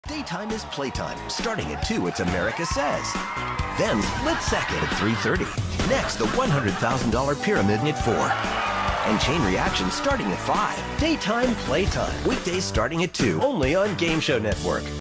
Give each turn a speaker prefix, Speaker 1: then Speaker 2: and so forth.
Speaker 1: Daytime is Playtime. Starting at 2, it's America Says. Then Split Second at 3:30. Next, the $100,000 Pyramid at 4. And Chain Reaction starting at 5. Daytime Playtime. Weekdays starting at 2. Only on Game Show Network.